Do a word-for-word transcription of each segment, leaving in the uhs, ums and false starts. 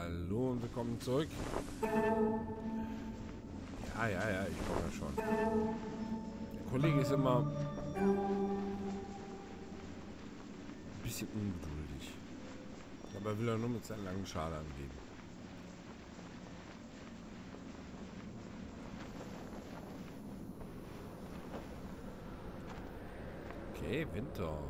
Hallo und willkommen zurück. Ja, ja, ja, ich komme ja schon. Der Kollege ist immer ein bisschen ungeduldig. Dabei will er nur mit seinen langen Schal angeben. Okay, Winter.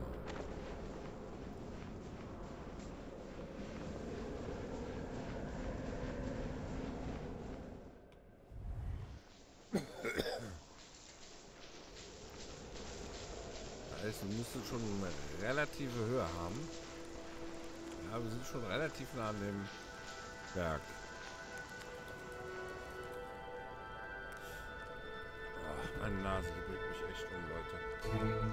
Das heißt, wir müssen schon eine relative Höhe haben. Ja, wir sind schon relativ nah an dem Berg. Oh, meine Nase, die bringt mich echt um, Leute.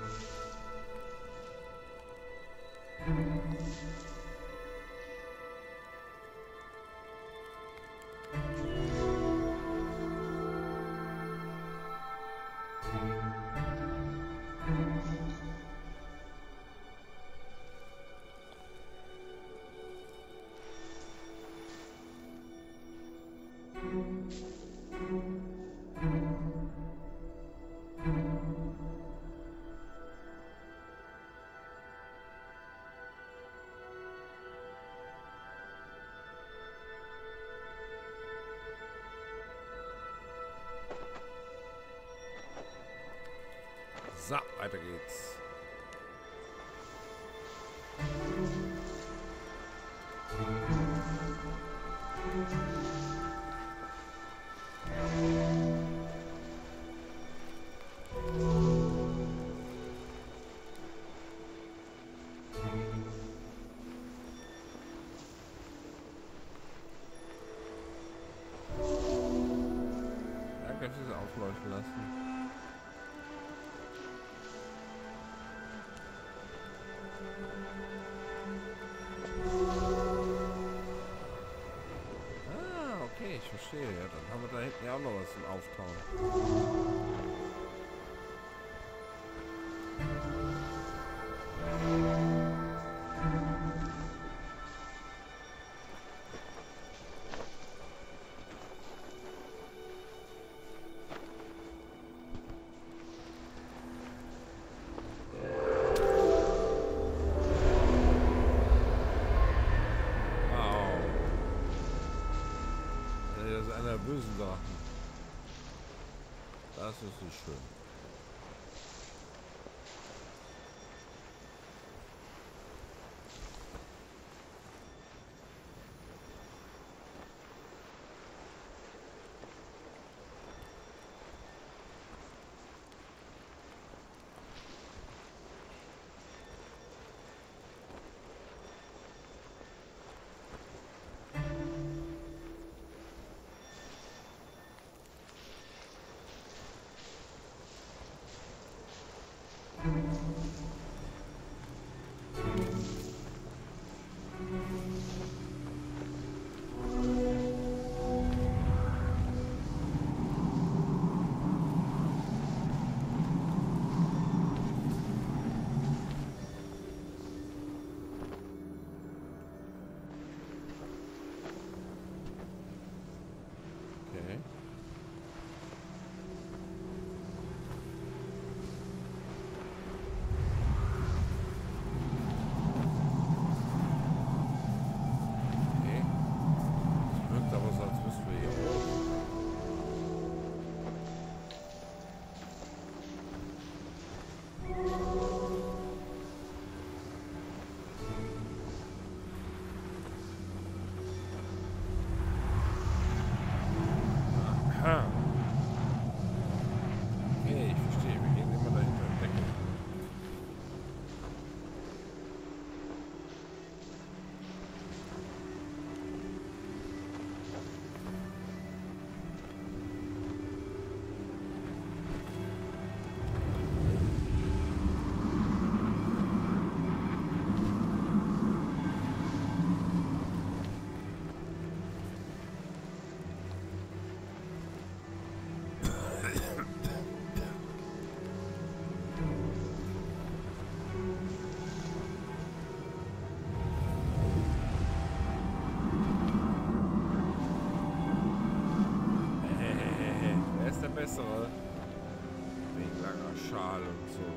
So, weiter geht's. Danke fürs Aufleuchten lassen. Ah, okay, ich verstehe. Ja, dann haben wir da hinten ja auch noch was zum Auftauen. Das ist einer der bösen Sachen. Das ist nicht schön. Schal und so.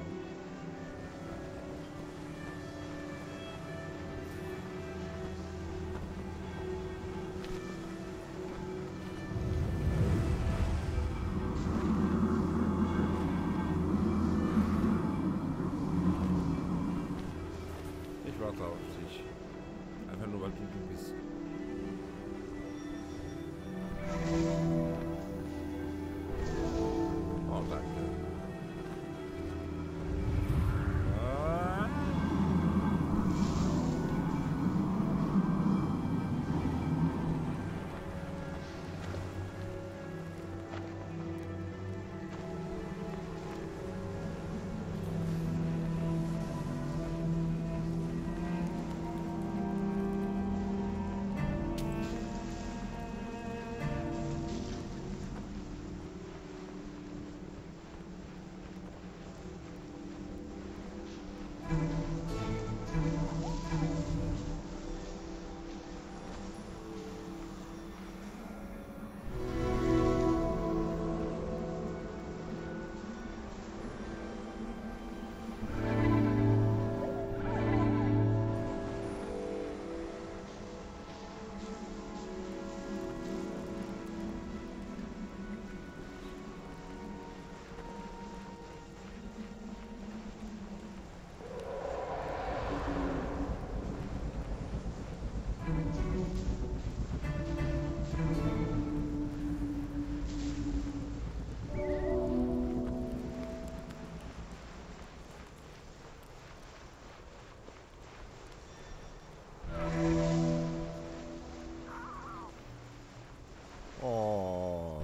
Ich warte auf dich. Einfach nur, weil du du bist. Oh, danke. Ah. Oh.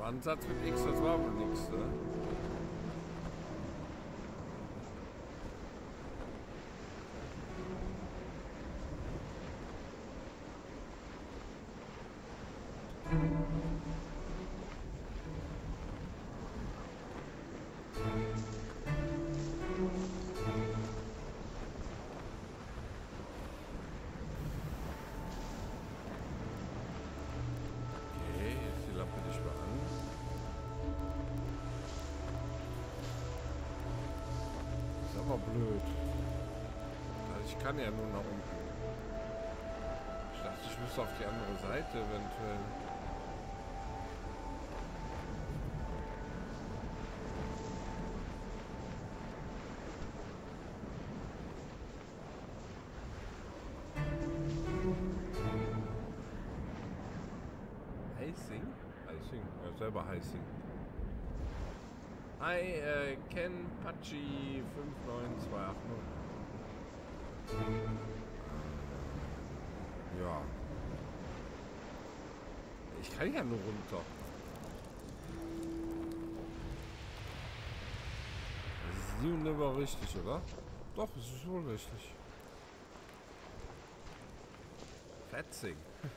Ansatz mit X, das war wohl nichts, ne? Blöd. Also ich kann ja nur nach unten. Ich dachte, ich müsste auf die andere Seite eventuell. Heising? Heising? Ja, selber Heising. Hi, äh, Ken Pachi fünf neun zwei acht null. Ja. Ich kann ja nur runter. Das ist nie und nimmer richtig, oder? Doch, es ist wohl richtig. Fetzing.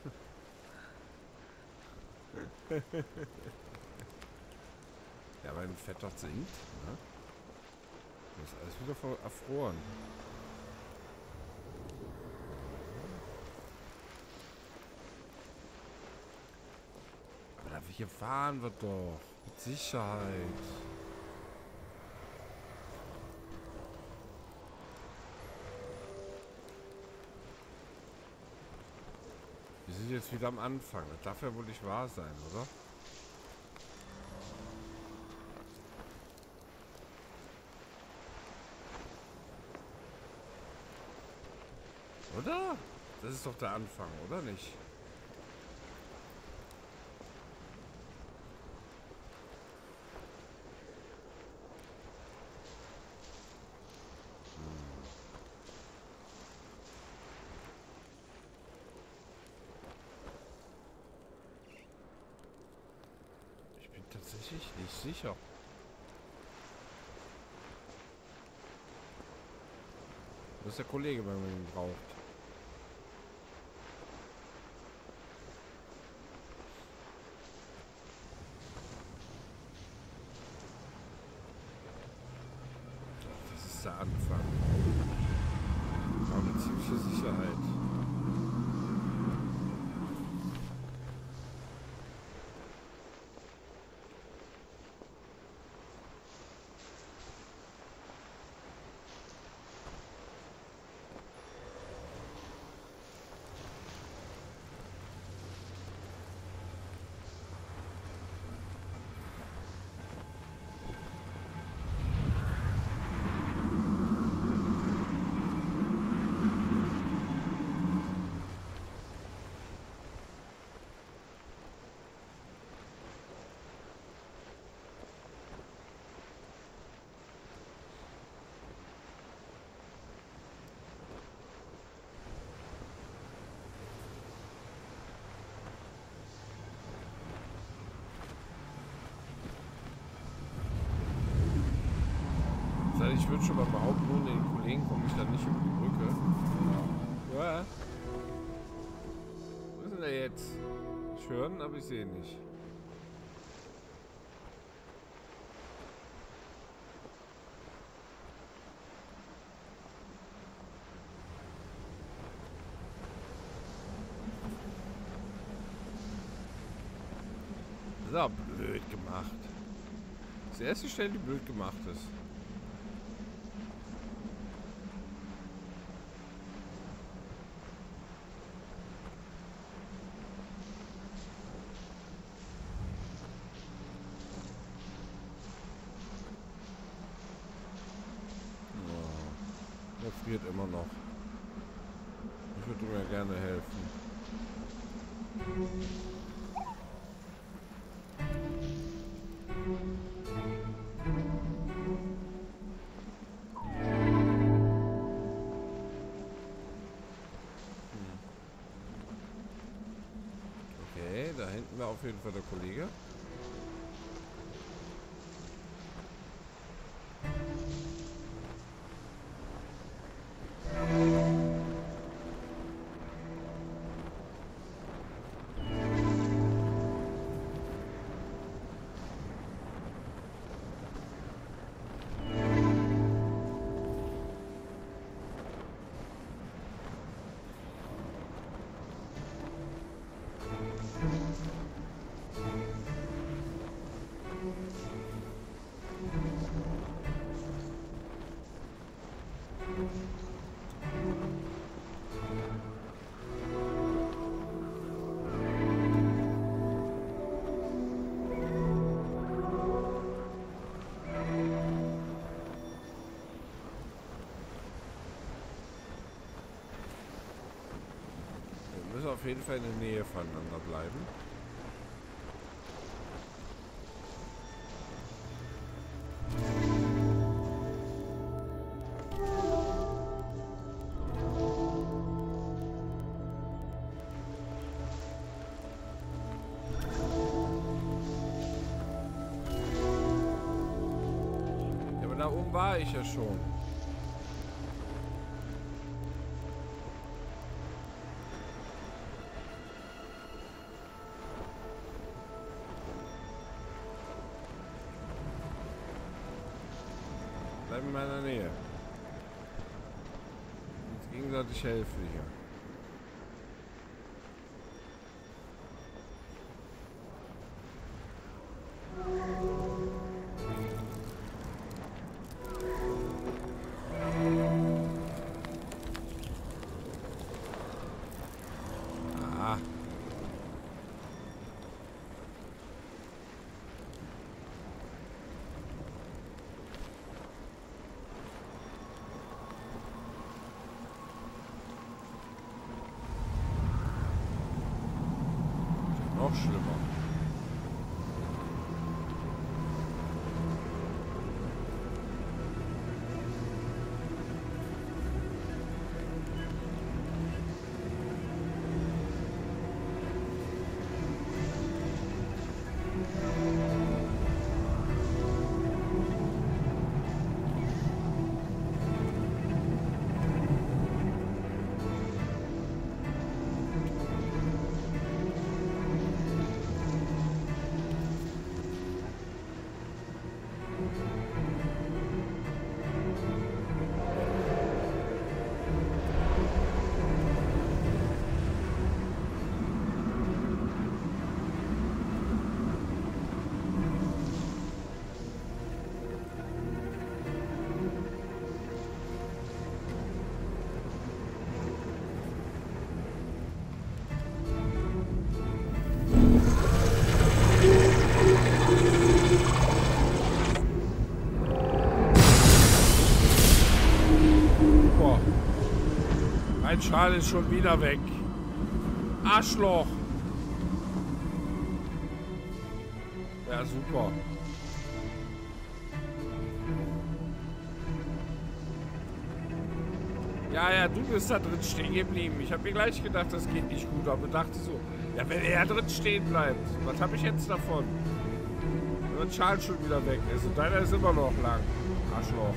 Ja, wenn Fett dort sinkt, ne? Das ist alles wieder voll erfroren. Aber hier fahren wir doch. Mit Sicherheit. Wir sind jetzt wieder am Anfang. Das darf ja wohl nicht wahr sein, oder? Oder? Das ist doch der Anfang, oder nicht? Hm. Ich bin tatsächlich nicht sicher. Das ist der Kollege, wenn man ihn braucht. Der Anfang. Aber mit ziemlicher Sicherheit. Ich würde schon mal behaupten, ohne den Kollegen komme ich dann nicht über die Brücke. Ja. Wo ist denn der jetzt? Ich höre ihn, aber ich sehe ihn nicht. So, blöd gemacht. Das ist die erste Stelle, die blöd gemacht ist. Er friert immer noch. Ich würde mir gerne helfen. Okay, da hinten war auf jeden Fall der Kollege. auf jeden Fall in der Nähe voneinander bleiben. Ja, aber da oben war ich ja schon. Bleib in meiner Nähe. Uns gegenseitig helfen hier. Ah. Noch schlimmer. Mein Schal ist schon wieder weg. Arschloch. Ja, super. Ja, ja, du bist da drin stehen geblieben. Ich habe mir gleich gedacht, das geht nicht gut, aber dachte so, ja, wenn er drin stehen bleibt, was habe ich jetzt davon? Wenn mein Schal schon wieder weg ist und deiner ist immer noch lang. Arschloch.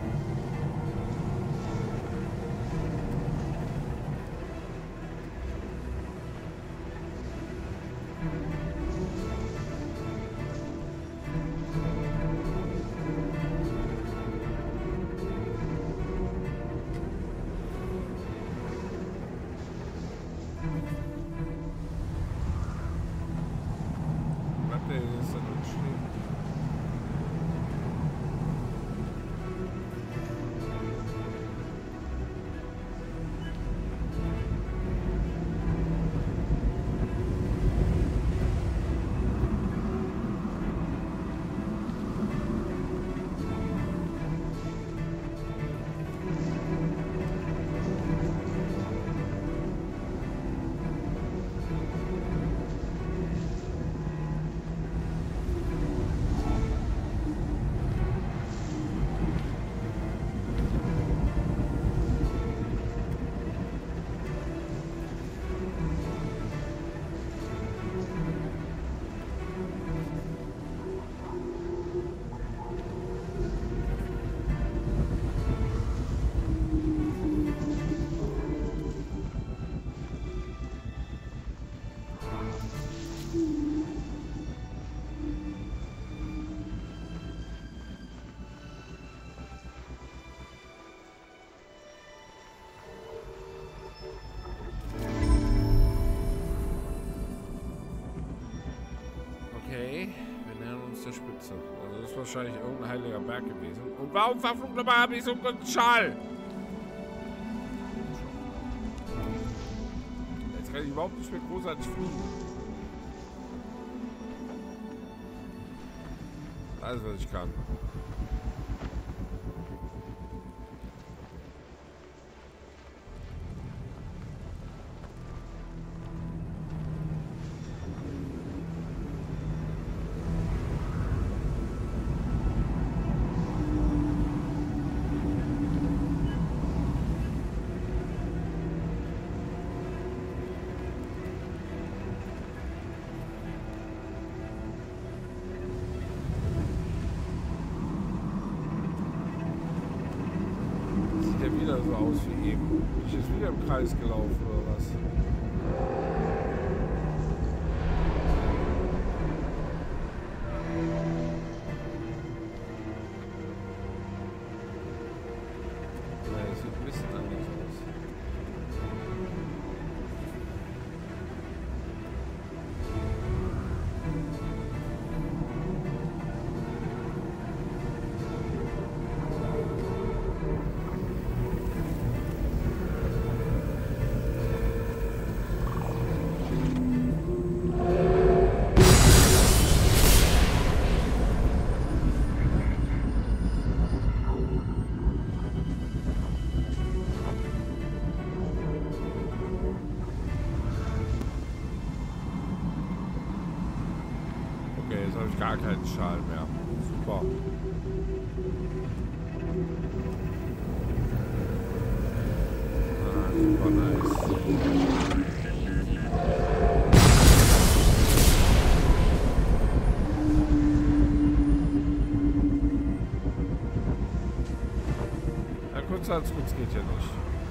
Der Spitze. Also das ist wahrscheinlich irgendein heiliger Berg gewesen. Und warum verflucht nochmal habe ich so einen Schal? Jetzt kann ich überhaupt nicht mehr großartig fliegen. Alles, was ich kann. schon wieder so aus wie eben. Bin ich jetzt wieder im Kreis gelaufen oder was? Ja, das sieht ein bisschen anders aus. Okay, jetzt habe ich gar keinen Schal mehr. Super. Ah, super nice. Ja, kurz als kurz geht ja nicht.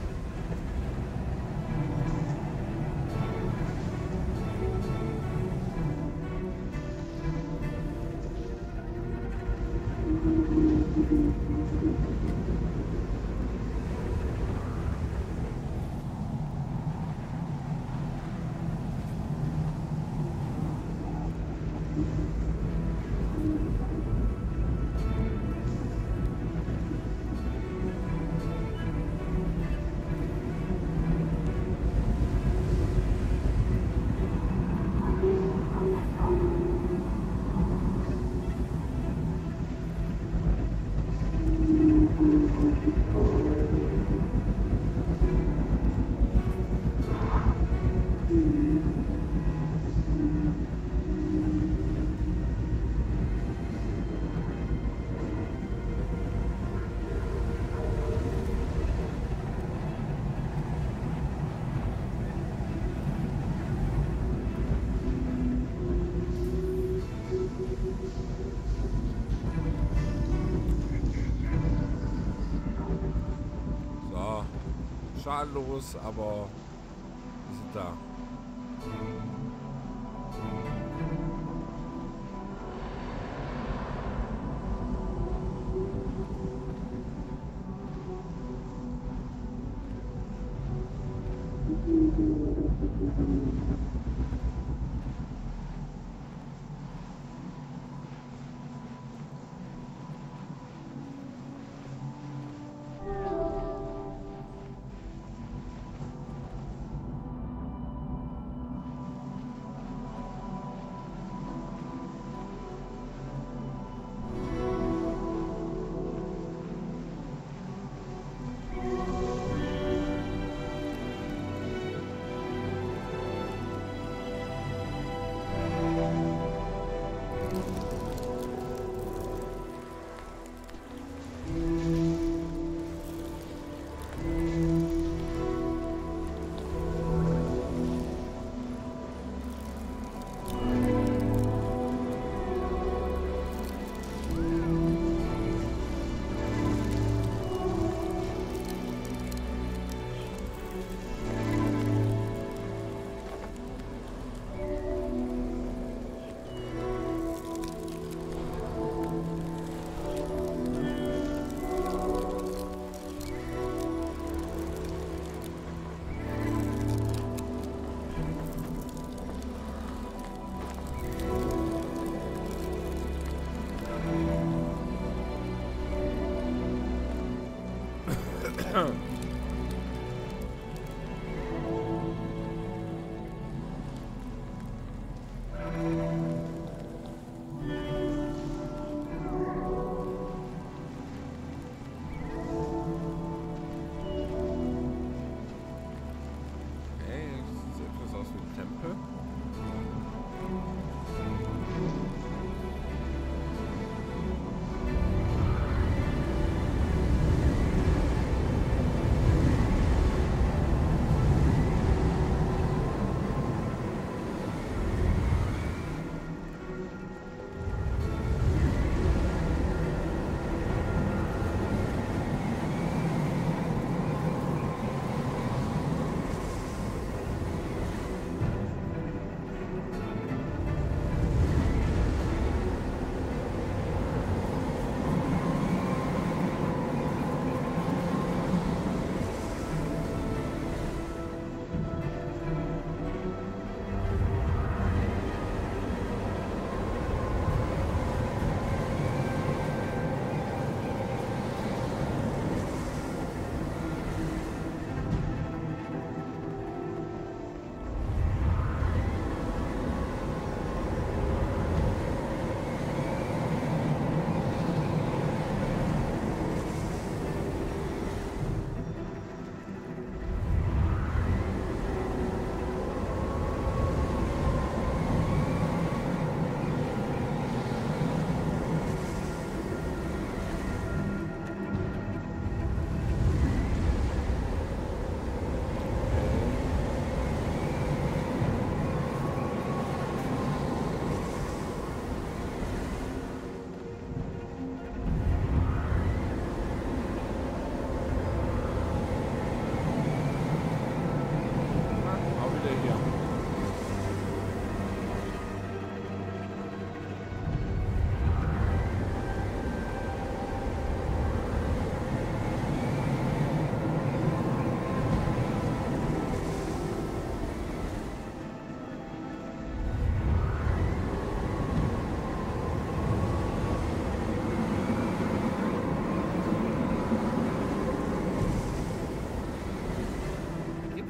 Schadlos, aber wir sind da.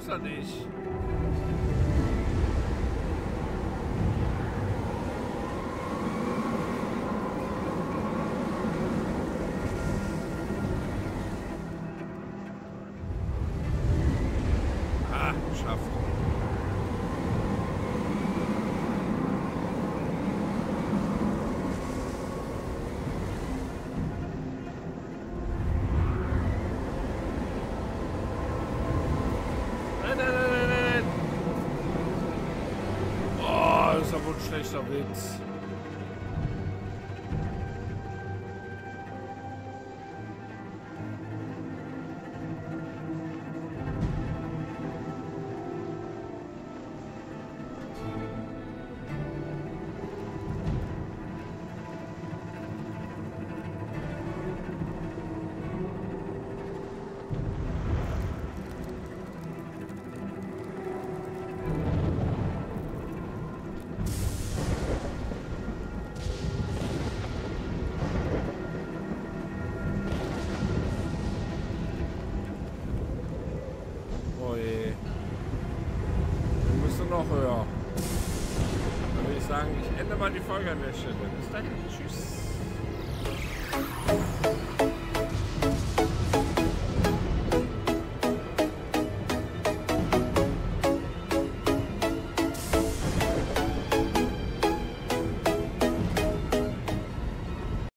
gibt's doch nicht. Ah, geschafft. Nein, nein, nein, nein, nein. Oh, das ist aber ein schlechter Witz. Noch höher. Dann würde ich sagen, ich ende mal die Folge an der Stelle. Bis dahin. Tschüss.